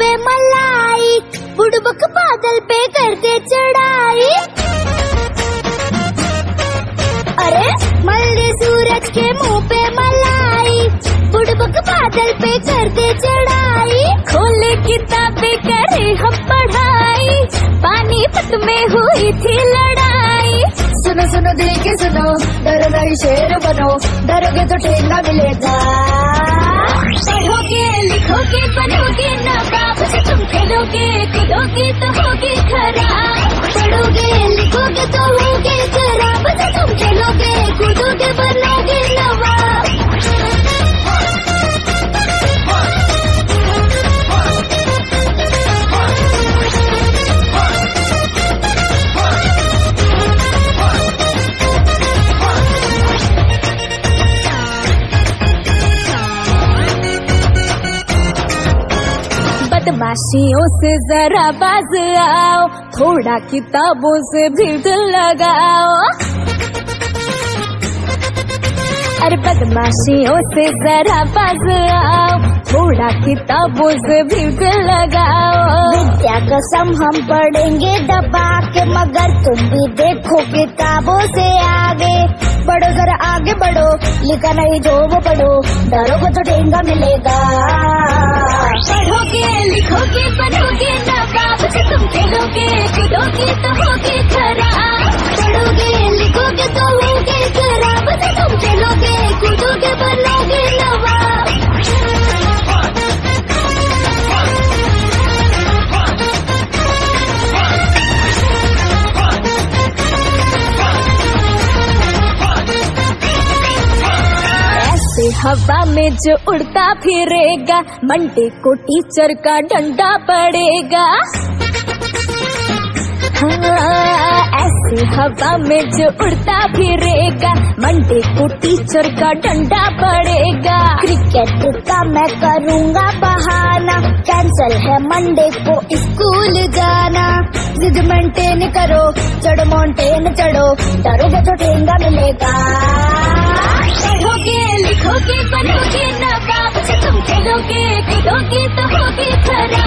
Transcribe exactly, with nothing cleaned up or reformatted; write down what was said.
पे मलाई, बुड़बक बादल पे करते चढ़ाई। अरे मल्ले सूरज के मुंह पे मलाई, बुड़बक बादल पे करते चढ़ाई। खोले किताबें करे हम पढ़ाई, पानीपत में हुई थी लड़ाई। सुनो सुनो दिल के सुनो, डरो नहीं शेर बनो, डरोगे तो ठेंगा मिलेगा। पढ़ोगे लिखोगे बनोगे नवाब, से तुम खेलोगे कूदोगे तो होगे खराब। पढ़ोगे लिखोगे तो होगे खराब, से तुम खेलोगे कूदोगे बनोगे नवाब। बदमाशियों से जरा बाज आओ, थोड़ा किताबों से भीड़ लगाओ। अरे बदमाशियों से जरा बाज आओ, थोड़ा किताबों से भीड़ लगाओ। विद्या कसम हम पढ़ेंगे दबा के, मगर तुम भी देखो किताबों से आगे। बढ़ो जरा आगे बढ़ो, लिखा नहीं जो वो पढ़ो, डरोगे तो ठेंगा मिलेगा। पढ़ोगे लिखोगे बनोगे नवाब, से तुम खेलोगे कूदोगे तो होगे खराब। पढ़ोगे लिखोगे तो होगे खराब, से तुम खेलोगे कूदोगे बनोगे नवाब। हवा में जो उड़ता फिरेगा, मंडे को टीचर का डंडा पड़ेगा। हाँ, ऐसे हवा में जो उड़ता फिरेगा, मंडे को टीचर का डंडा पड़ेगा। क्रिकेट का मैं करूँगा बहाना, कैंसल है मंडे को स्कूल जाना। जिद मेंटेन करो, चढ़ो माउंटेन चढ़ो, डरोगे तो ठेंगा मिलेगा। पढ़ोगे लिखोगे बनोगे नवाब, से तुम खेलोगे कूदोगे तो होगे खराब।